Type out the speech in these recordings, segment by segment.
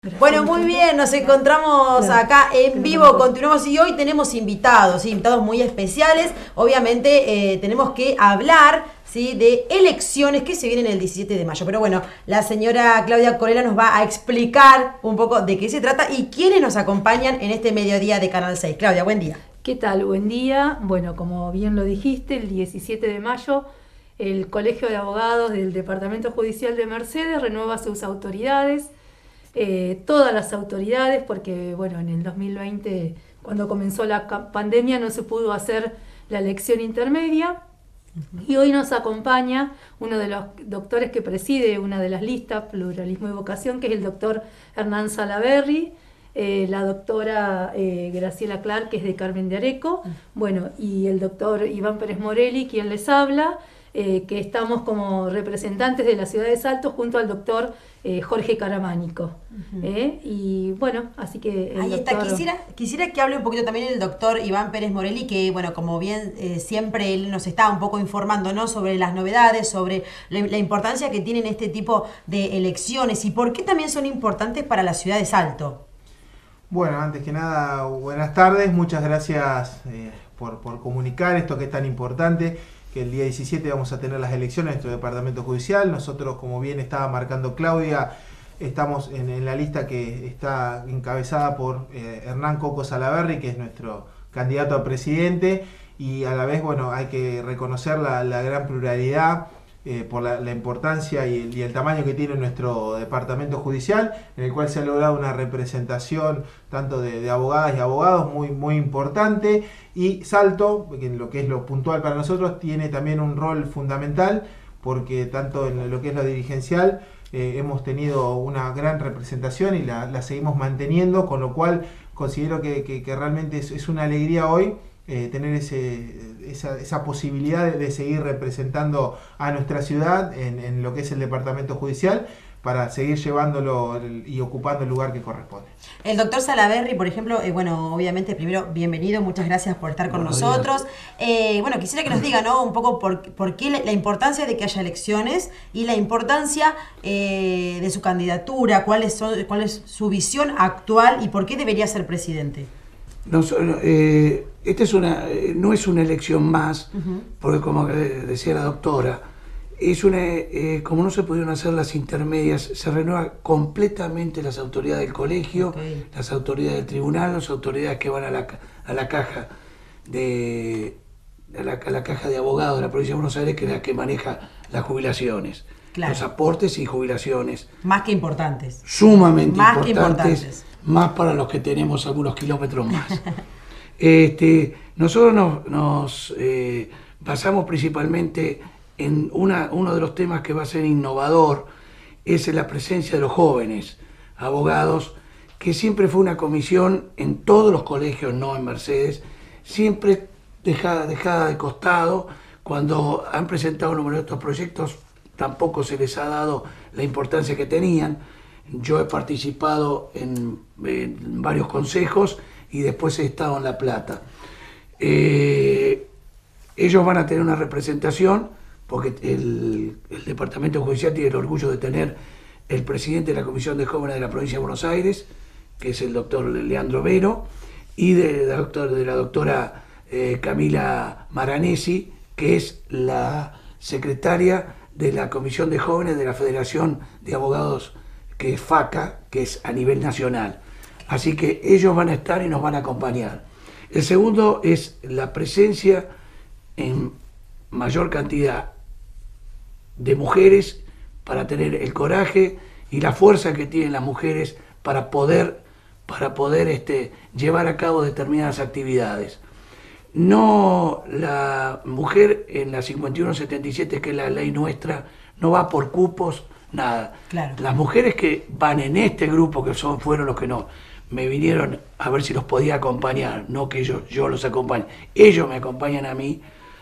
Bueno, muy bien, nos encontramos acá en vivo, continuamos y hoy tenemos invitados, ¿sí? Invitados muy especiales. Obviamente tenemos que hablar, ¿sí?, de elecciones que se vienen el 17 de mayo. Pero bueno, la señora Claudia Corella nos va a explicar un poco de qué se trata y quiénes nos acompañan en este mediodía de Canal 6. Claudia, buen día. ¿Qué tal? Buen día. Bueno, como bien lo dijiste, el 17 de mayo el Colegio de Abogados del Departamento Judicial de Mercedes renueva sus autoridades. Todas las autoridades, porque bueno, en el 2020, cuando comenzó la pandemia, no se pudo hacer la elección intermedia. Y hoy nos acompaña uno de los doctores que preside una de las listas, Pluralismo y Vocación, que es el doctor Hernán Salaverry, la doctora Graciela Clark, que es de Carmen de Areco, bueno, y el doctor Iván Pérez Morelli, quien les habla, que estamos como representantes de la ciudad de Salto junto al doctor Jorge Caramánico. Y bueno, así que ahí está. Quisiera que hable un poquito también el doctor Iván Pérez Morelli, que bueno, como bien siempre él nos está un poco informando, ¿no?, sobre las novedades, sobre la importancia que tienen este tipo de elecciones y por qué también son importantes para la ciudad de Salto. Bueno, antes que nada, buenas tardes, muchas gracias por comunicar esto que es tan importante, que el día 17 vamos a tener las elecciones en nuestro departamento judicial. Nosotros, como bien estaba marcando Claudia, estamos en la lista que está encabezada por Hernán Coco Salaverry, que es nuestro candidato a presidente, y a la vez, bueno, hay que reconocer la gran pluralidad por la importancia y el tamaño que tiene nuestro departamento judicial, en el cual se ha logrado una representación tanto de abogadas y abogados muy importante, y Salto, en lo que es lo puntual para nosotros, tiene también un rol fundamental, porque tanto en lo que es lo dirigencial hemos tenido una gran representación y la seguimos manteniendo, con lo cual considero que realmente es una alegría hoy tener esa posibilidad de seguir representando a nuestra ciudad en lo que es el departamento judicial, para seguir llevándolo y ocupando el lugar que corresponde. El doctor Salaverry, por ejemplo, bueno, obviamente primero, bienvenido, muchas gracias por estar con nosotros. Bueno, quisiera que nos diga, ¿no?, un poco por qué la importancia de que haya elecciones y la importancia de su candidatura, cuál es su visión actual y por qué debería ser presidente. Esta no es una elección más, porque como decía la doctora, como no se pudieron hacer las intermedias, se renueva completamente las autoridades del colegio, las autoridades del tribunal, las autoridades que van a la caja de abogados de la provincia de Buenos Aires, que es la que maneja las jubilaciones, los aportes y jubilaciones. Más que importantes. Sumamente importantes, más para los que tenemos algunos kilómetros más. Nosotros nos basamos principalmente en uno de los temas que va a ser innovador, es la presencia de los jóvenes abogados, que siempre fue una comisión en todos los colegios, no en Mercedes, siempre dejada de costado. Cuando han presentado numerosos proyectos, tampoco se les ha dado la importancia que tenían. Yo he participado en varios consejos y después he estado en La Plata. Ellos van a tener una representación, porque el Departamento Judicial tiene el orgullo de tener el presidente de la Comisión de Jóvenes de la Provincia de Buenos Aires, que es el doctor Leandro Vero, y de la doctora Camila Maranesi, que es la secretaria de la Comisión de Jóvenes de la Federación de Abogados, que es FACA, que es a nivel nacional. Así que ellos van a estar y nos van a acompañar. El segundo es la presencia en mayor cantidad de mujeres, para tener el coraje y la fuerza que tienen las mujeres para poder llevar a cabo determinadas actividades. No, la mujer en la 5177, que es la ley nuestra, no va por cupos, nada. Claro. Las mujeres que van en este grupo, que fueron los que no me vinieron a ver si los podía acompañar, no que yo los acompañe, ellos me acompañan a mí.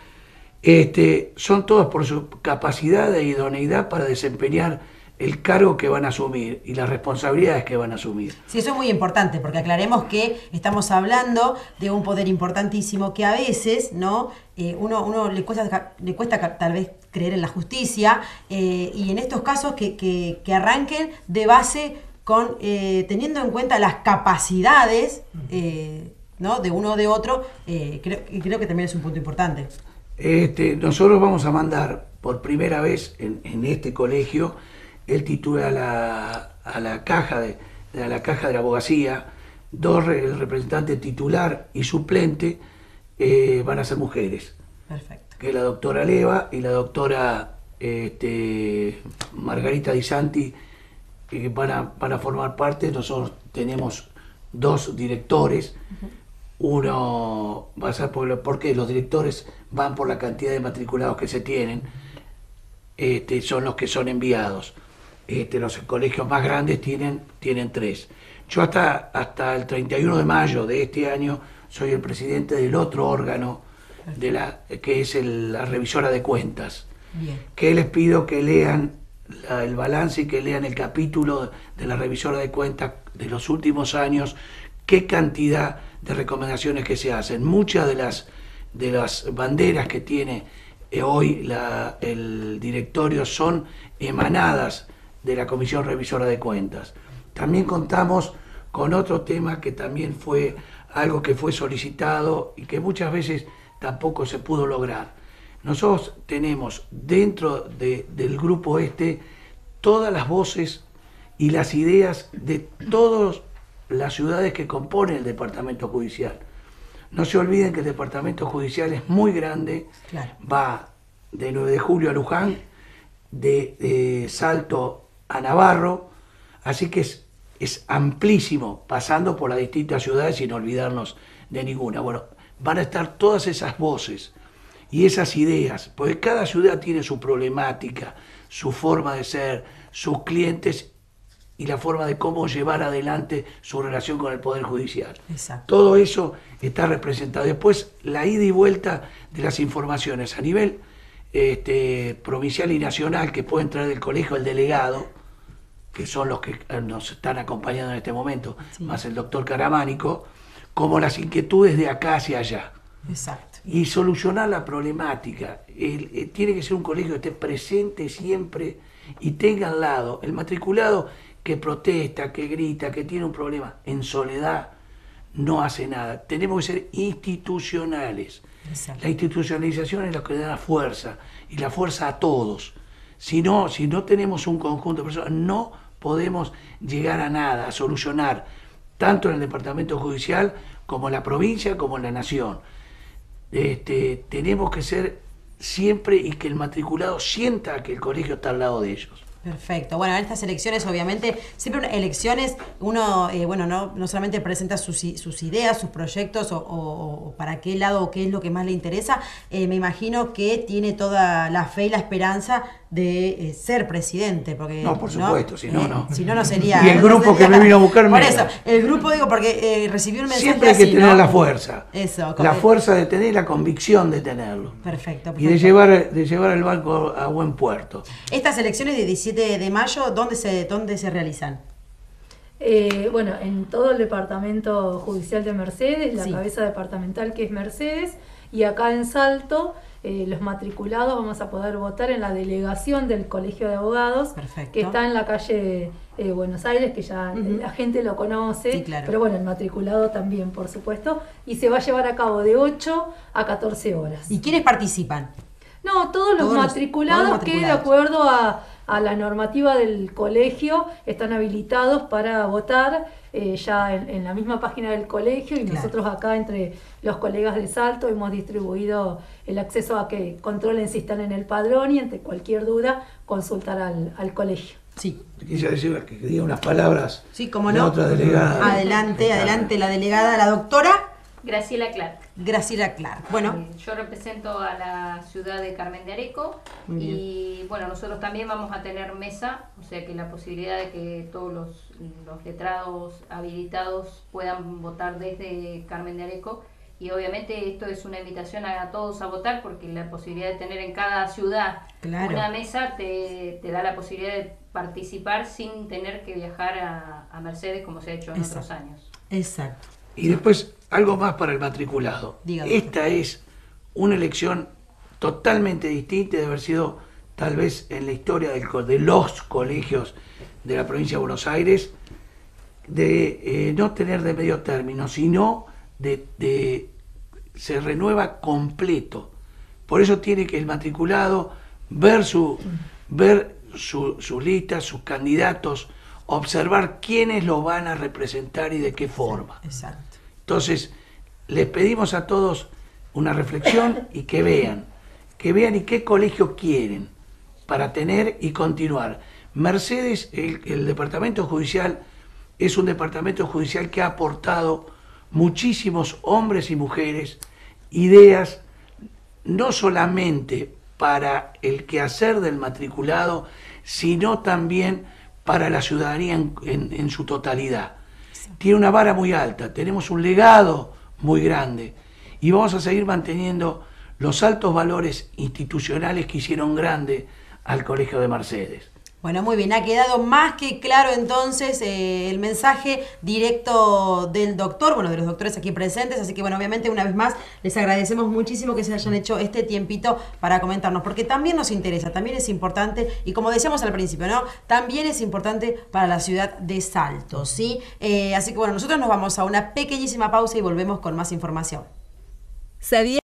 Son todas por su capacidad e idoneidad para desempeñar el cargo que van a asumir y las responsabilidades que van a asumir. Sí, eso es muy importante, porque aclaremos que estamos hablando de un poder importantísimo que a veces, ¿no?, uno le cuesta tal vez creer en la justicia, y en estos casos que arranquen de base teniendo en cuenta las capacidades ¿no? de uno o de otro, creo que también es un punto importante. Nosotros vamos a mandar por primera vez en este colegio el título a la caja de la abogacía. Dos representantes titular y suplente van a ser mujeres. Perfecto. Que es la doctora Leva y la doctora Margarita Di Santi, que van a formar parte. Nosotros tenemos dos directores. Uno va a ser porque los directores van por la cantidad de matriculados que se tienen, son los que son enviados. Los colegios más grandes tienen 3. Yo hasta el 31 de mayo de este año soy el presidente del otro órgano, que es la revisora de cuentas. Bien. Que les pido que lean el balance y que lean el capítulo de la revisora de cuentas de los últimos años, qué cantidad de recomendaciones que se hacen. Muchas de las banderas que tiene hoy el directorio son emanadas de la Comisión Revisora de Cuentas. También contamos con otro tema que también fue algo que fue solicitado y que muchas veces tampoco se pudo lograr. Nosotros tenemos dentro del grupo todas las voces y las ideas de todas las ciudades que componen el departamento judicial. No se olviden que el departamento judicial es muy grande, claro. Va de 9 de julio a Luján, de Salto a Navarro, así que es amplísimo, pasando por las distintas ciudades sin olvidarnos de ninguna. Bueno, van a estar todas esas voces y esas ideas, porque cada ciudad tiene su problemática, su forma de ser, sus clientes y la forma de cómo llevar adelante su relación con el Poder Judicial. Exacto. Todo eso está representado. Después, la ida y vuelta de las informaciones a nivel provincial y nacional, que pueden traer del colegio el delegado, que son los que nos están acompañando en este momento, sí, más el doctor Caramánico, como las inquietudes de acá hacia allá. Exacto. Y solucionar la problemática. Tiene que ser un colegio que esté presente siempre y tenga al lado el matriculado que protesta, que grita, que tiene un problema en soledad, no hace nada. Tenemos que ser institucionales. Exacto. La institucionalización es lo que da la fuerza, y la fuerza a todos. Si no tenemos un conjunto de personas, no podemos llegar a nada, a solucionar, tanto en el departamento judicial, como en la provincia, como en la nación. Tenemos que ser siempre, y que el matriculado sienta que el colegio está al lado de ellos. Perfecto. Bueno, en estas elecciones, obviamente, siempre elecciones, uno, no solamente presenta sus ideas, sus proyectos o para qué lado o qué es lo que más le interesa, me imagino que tiene toda la fe y la esperanza de ser presidente. Porque, no, por supuesto, si no. Si no sería... Y el grupo que me vino a buscar... Por eso, el grupo, digo, porque recibió un mensaje siempre hay que tener la fuerza. Eso. La fuerza de tener, la convicción de tenerlo. Perfecto. Y de llevar el banco a buen puerto. Estas elecciones de 17 de mayo, ¿dónde se realizan? Bueno, en todo el departamento judicial de Mercedes, la sí, cabeza departamental que es Mercedes, y acá en Salto, los matriculados vamos a poder votar en la delegación del Colegio de Abogados. Perfecto. Que está en la calle Buenos Aires, que ya la gente lo conoce, sí, claro, pero bueno, el matriculado también, por supuesto, y se va a llevar a cabo de 8 a 14 horas. ¿Y quiénes participan? No, todos los matriculados que de acuerdo a la normativa del colegio están habilitados para votar ya en la misma página del colegio, y claro, nosotros acá entre los colegas de Salto hemos distribuido el acceso a que controlen si están en el padrón, y ante cualquier duda consultar al colegio. Sí. Quisiera decir que diga unas palabras. Sí, cómo no. Otra delegada. Adelante, la delegada, la doctora Graciela Clark. Graciela Clark. Bueno, yo represento a la ciudad de Carmen de Areco y bueno, nosotros también vamos a tener mesa, o sea que la posibilidad de que todos los letrados habilitados puedan votar desde Carmen de Areco, y obviamente esto es una invitación a todos a votar, porque la posibilidad de tener en cada ciudad, claro, una mesa te da la posibilidad de participar sin tener que viajar a Mercedes como se ha hecho en otros años. Exacto. Y después, algo más para el matriculado. Dígame. Esta es una elección totalmente distinta de haber sido tal vez en la historia de los colegios de la provincia de Buenos Aires, de no tener de medio término, sino se renueva completo. Por eso tiene que el matriculado ver sus listas, sus candidatos, observar quiénes lo van a representar y de qué forma. Sí, exacto. Entonces, les pedimos a todos una reflexión y que vean y qué colegio quieren para tener y continuar. Mercedes, el departamento judicial, es un departamento judicial que ha aportado muchísimos hombres y mujeres, ideas, no solamente para el quehacer del matriculado, sino también para la ciudadanía en su totalidad. Tiene una vara muy alta, tenemos un legado muy grande y vamos a seguir manteniendo los altos valores institucionales que hicieron grande al Colegio de Mercedes. Bueno, muy bien, ha quedado más que claro entonces el mensaje directo del doctor, bueno, de los doctores aquí presentes, así que bueno, obviamente una vez más les agradecemos muchísimo que se hayan hecho este tiempito para comentarnos, porque también nos interesa, también es importante, y como decíamos al principio, ¿no? También es importante para la ciudad de Salto, ¿sí? Así que bueno, nosotros nos vamos a una pequeñísima pausa y volvemos con más información. ¿Sabía?